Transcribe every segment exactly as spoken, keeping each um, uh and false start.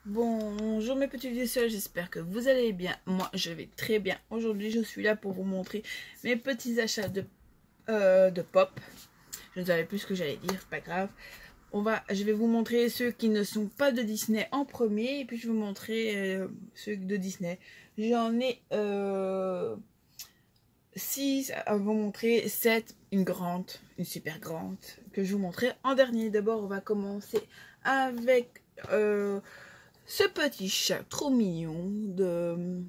Bonjour mes petits vieux seuls, j'espère que vous allez bien. Moi je vais très bien. Aujourd'hui je suis là pour vous montrer mes petits achats de, euh, de pop. Je ne savais plus ce que j'allais dire, pas grave. On va, je vais vous montrer ceux qui ne sont pas de Disney en premier. Et puis je vais vous montrer euh, ceux de Disney. J'en ai euh, six à vous montrer, sept, une grande, une super grande, que je vous montrerai en dernier. D'abord on va commencer avec... Euh, ce petit chat trop mignon de...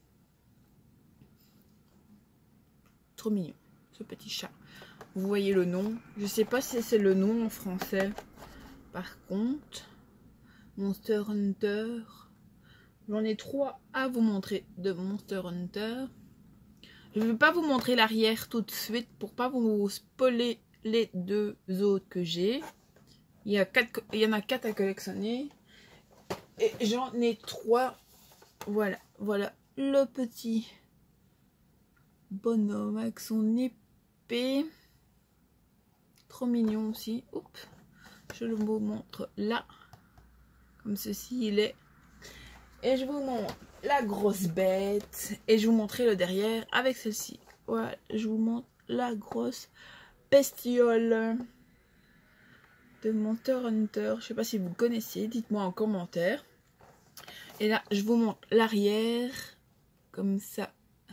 Trop mignon, ce petit chat. Vous voyez le nom. Je sais pas si c'est le nom en français. Par contre, Monster Hunter. J'en ai trois à vous montrer de Monster Hunter. Je ne vais pas vous montrer l'arrière tout de suite pour pas vous spoiler les deux autres que j'ai. Il y a quatre, il y en a quatre à collectionner. Et j'en ai trois. Voilà, voilà le petit bonhomme avec son épée. Trop mignon aussi. Oups. Je le vous montre là. Comme ceci il est. Et je vous montre la grosse bête. Et je vous montrerai le derrière avec celle-ci. Voilà, je vous montre la grosse bestiole de Monster Hunter. Je sais pas si vous le connaissez. Dites-moi en commentaire. Et là, je vous montre l'arrière. Comme ça.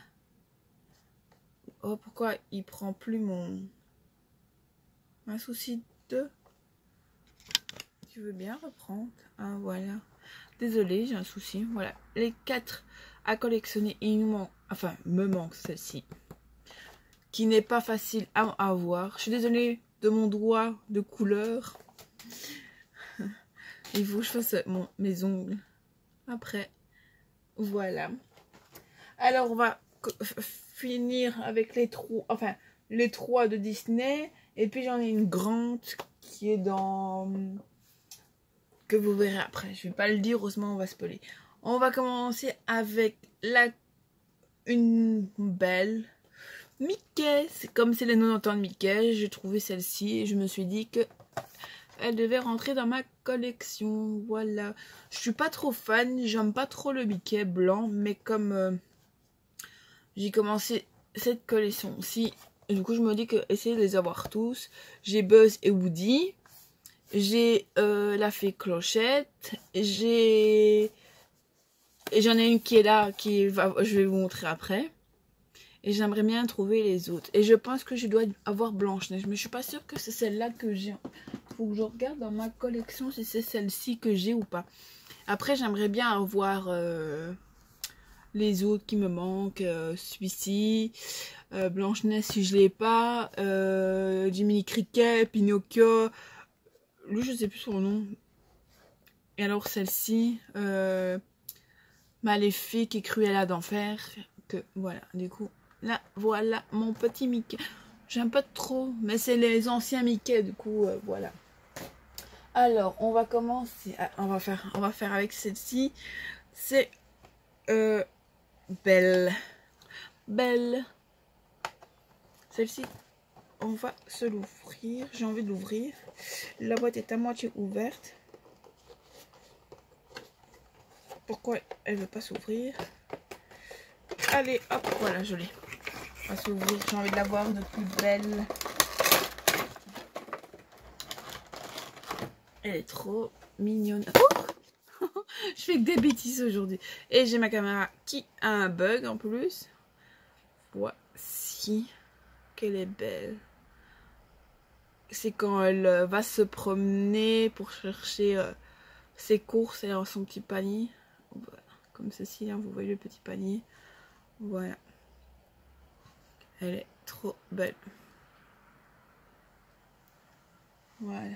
Oh, pourquoi il prend plus mon... Un souci de... Tu veux bien reprendre? Ah, voilà. Désolée, j'ai un souci. Voilà. Les quatre à collectionner. Il nous manque... Enfin, me manque celle-ci. Qui n'est pas facile à avoir. Je suis désolée de mon doigt de couleur. Il faut que je fasse mon, mes ongles. Après. Voilà. Alors, on va finir avec les trois... Enfin, les trois de Disney. Et puis, j'en ai une grande qui est dans... Que vous verrez après. Je vais pas le dire, heureusement, on va spoiler. On va commencer avec la... Une belle... Mickey. Comme c'est les quatre-vingt-dix ans de Mickey, j'ai trouvé celle-ci. Et je me suis dit que... Elle devait rentrer dans ma collection. Voilà. Je suis pas trop fan. J'aime pas trop le Mickey blanc. Mais comme euh, j'ai commencé cette collection-ci, du coup je me dis que essayer de les avoir tous. J'ai Buzz et Woody. J'ai euh, la fée Clochette. J'ai... Et j'en ai une qui est là. Qui va... Je vais vous montrer après. Et j'aimerais bien trouver les autres. Et je pense que je dois avoir Blanche-Neige. Mais je suis pas sûre que c'est celle-là que j'ai. Faut que je regarde dans ma collection si c'est celle-ci que j'ai ou pas. Après, j'aimerais bien avoir euh, les autres qui me manquent. Euh, Celui-ci, euh, Blanche-Neige si je l'ai pas. Euh, Jiminy Cricket, Pinocchio. Lui, je sais plus son nom. Et alors celle-ci, euh, Maléfique et Cruella d'Enfer. Que voilà, du coup... Là, voilà mon petit Mickey. J'aime pas trop, mais c'est les anciens Mickey, du coup, euh, voilà. Alors, on va commencer. À, on va faire, on va faire avec celle-ci. C'est euh, Belle, Belle. Celle-ci, on va se l'ouvrir. J'ai envie de l'ouvrir. La boîte est à moitié ouverte. Pourquoi elle veut pas s'ouvrir? Allez, hop, voilà, je l'ai. On va s'ouvrir, j'ai envie de la voir de plus belle. Elle est trop mignonne. Oh je fais que des bêtises aujourd'hui. Et j'ai ma caméra qui a un bug en plus. Voici. Qu'elle est belle. C'est quand elle va se promener pour chercher euh, ses courses et son petit panier. Voilà. Comme ceci, hein, vous voyez le petit panier. Voilà. Elle est trop belle. Voilà.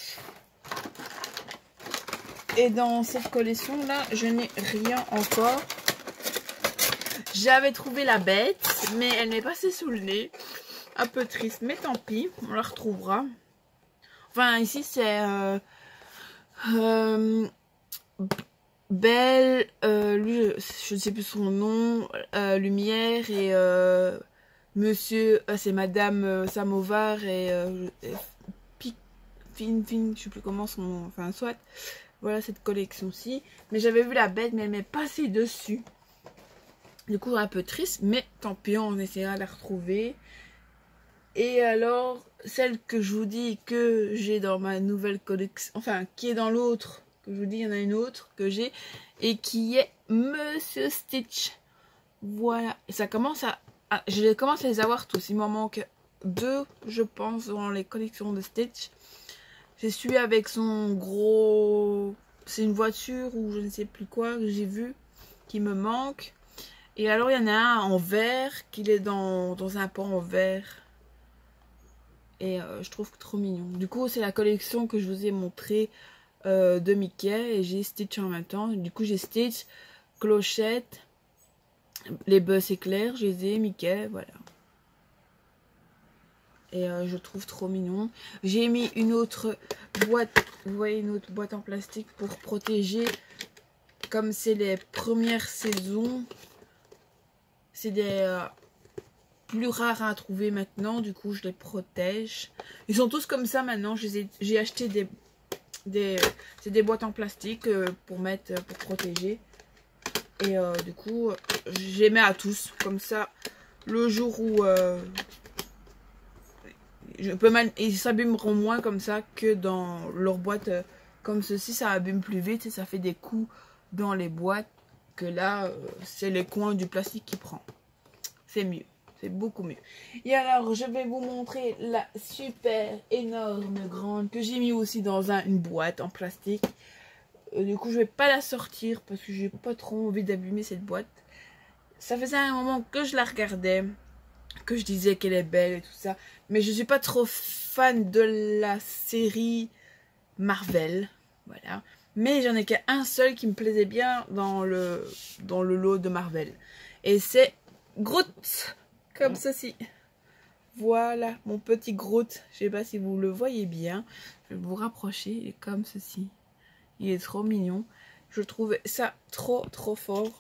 Et dans cette collection là, je n'ai rien encore. J'avais trouvé la bête, mais elle m'est passée sous le nez. Un peu triste, mais tant pis, on la retrouvera. Enfin, ici c'est euh, euh, Belle, euh, lui, je ne sais plus son nom, euh, Lumière et euh, Monsieur, euh, c'est Madame euh, Samovar et euh, Pic, Fin, Fin, je sais plus comment son nom, enfin soit. Voilà cette collection-ci. Mais j'avais vu la bête, mais elle m'est passée dessus. Du coup, un peu triste, mais tant pis, on essaiera de la retrouver. Et alors, celle que je vous dis que j'ai dans ma nouvelle collection, enfin, qui est dans l'autre, que je vous dis, il y en a une autre que j'ai, et qui est Monsieur Stitch. Voilà, et ça commence à... à je commence à les avoir tous, il m'en manque deux, je pense, dans les collections de Stitch. Je suis avec son gros... C'est une voiture ou je ne sais plus quoi que j'ai vu, qui me manque. Et alors, il y en a un en vert, qu'il est dans, dans un pot en verre. Et euh, je trouve que trop mignon. Du coup, c'est la collection que je vous ai montré euh, de Mickey. Et j'ai Stitch en même temps. Du coup, j'ai Stitch, Clochette, les Buzz éclairs, je les ai, Mickey, voilà. Et euh, je trouve trop mignon. J'ai mis une autre boîte, vous voyez, une autre boîte en plastique pour protéger. Comme c'est les premières saisons, c'est des... Euh, plus rares à trouver maintenant, du coup je les protège. Ils sont tous comme ça maintenant. J'ai acheté des des c'est des boîtes en plastique euh, pour mettre pour protéger, et euh, du coup je les mets à tous comme ça. Le jour où euh, je peux mal, ils s'abîmeront moins comme ça que dans leur boîte euh, comme ceci. Ça abîme plus vite et ça fait des coups dans les boîtes, que là euh, c'est les coins du plastique qui prend. C'est mieux. C'est beaucoup mieux. Et alors, je vais vous montrer la super énorme grande que j'ai mis aussi dans un, une boîte en plastique. Euh, du coup, je vais pas la sortir parce que j'ai pas trop envie d'abîmer cette boîte. Ça faisait un moment que je la regardais, que je disais qu'elle est belle et tout ça. Mais je suis pas trop fan de la série Marvel. Voilà. Mais j'en ai qu'un seul qui me plaisait bien dans le, dans le lot de Marvel. Et c'est Groot. Comme ceci. Voilà, mon petit Groot. Je sais pas si vous le voyez bien. Je vais vous rapprocher. Il est comme ceci. Il est trop mignon. Je trouve ça trop, trop fort.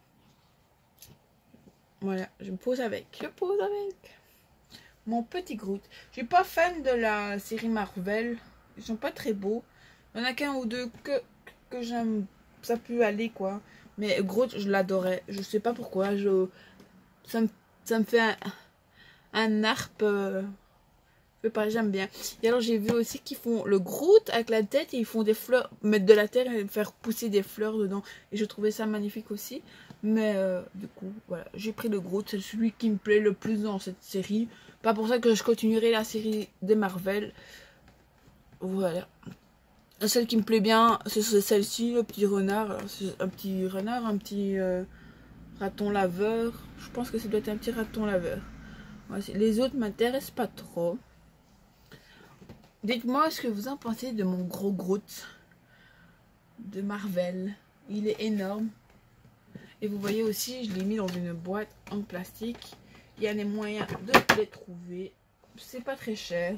Voilà, je me pose avec. Je pose avec. Mon petit Groot. Je suis pas fan de la série Marvel. Ils sont pas très beaux. Il y en a qu'un ou deux que, que j'aime. Ça peut aller, quoi. Mais Groot, je l'adorais. Je sais pas pourquoi. Je... Ça me Ça me fait un, un harpe. Euh, j'aime bien. Et alors j'ai vu aussi qu'ils font le Groot avec la tête et ils font des fleurs, mettre de la terre et faire pousser des fleurs dedans. Et je trouvais ça magnifique aussi. Mais euh, du coup, voilà, j'ai pris le Groot. C'est celui qui me plaît le plus dans cette série. Pas pour ça que je continuerai la série des Marvel. Voilà. Celle qui me plaît bien, c'est celle-ci, le petit renard. C'est un petit renard, un petit... Euh, raton laveur. Je pense que ça doit être un petit raton laveur. Les autres m'intéressent pas trop. Dites-moi ce que vous en pensez de mon gros Groot de Marvel. Il est énorme. Et vous voyez aussi, je l'ai mis dans une boîte en plastique. Il y a des moyens de les trouver. C'est pas très cher.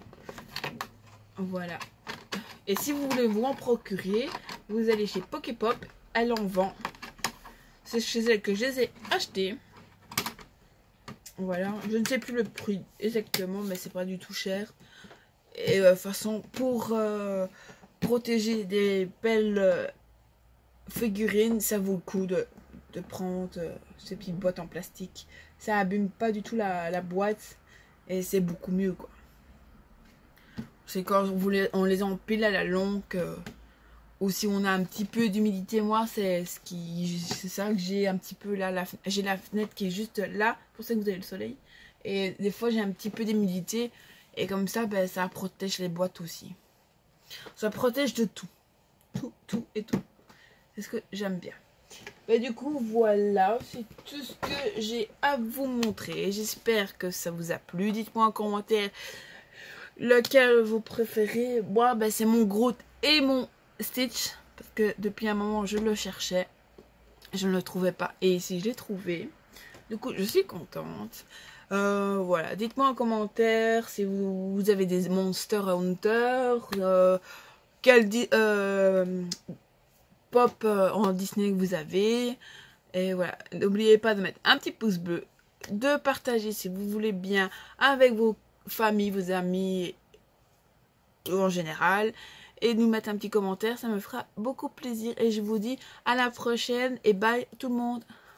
Voilà. Et si vous voulez vous en procurer, vous allez chez Poképop. Elle en vend. C'est chez elle que je les ai achetés. Voilà. Je ne sais plus le prix exactement, mais c'est pas du tout cher. Et de euh, façon, pour euh, protéger des belles euh, figurines, ça vaut le coup de, de prendre euh, ces petites boîtes en plastique. Ça abîme pas du tout la, la boîte. Et c'est beaucoup mieux, quoi. C'est quand on, voulait, on les empile à la longue. Euh, ou si on a un petit peu d'humidité, moi c'est ce qui c'est ça que j'ai un petit peu là, j'ai la fenêtre qui est juste là, pour ça que vous avez le soleil, et des fois j'ai un petit peu d'humidité, et comme ça ben, ça protège les boîtes aussi, ça protège de tout, tout, tout et tout. C'est ce que j'aime bien. Ben, du coup voilà, c'est tout ce que j'ai à vous montrer. J'espère que ça vous a plu. Dites-moi en commentaire lequel vous préférez. Moi ben, c'est mon Groot et mon Stitch, parce que depuis un moment je le cherchais, je ne le trouvais pas, et ici je l'ai trouvé, du coup je suis contente. Euh, voilà, dites-moi en commentaire si vous, vous avez des Monster Hunter, euh, quel euh, pop euh, en Disney que vous avez, et voilà, n'oubliez pas de mettre un petit pouce bleu, de partager si vous voulez bien avec vos familles, vos amis en général. et nous mettre un petit commentaire, ça me fera beaucoup plaisir. Et je vous dis à la prochaine et bye tout le monde.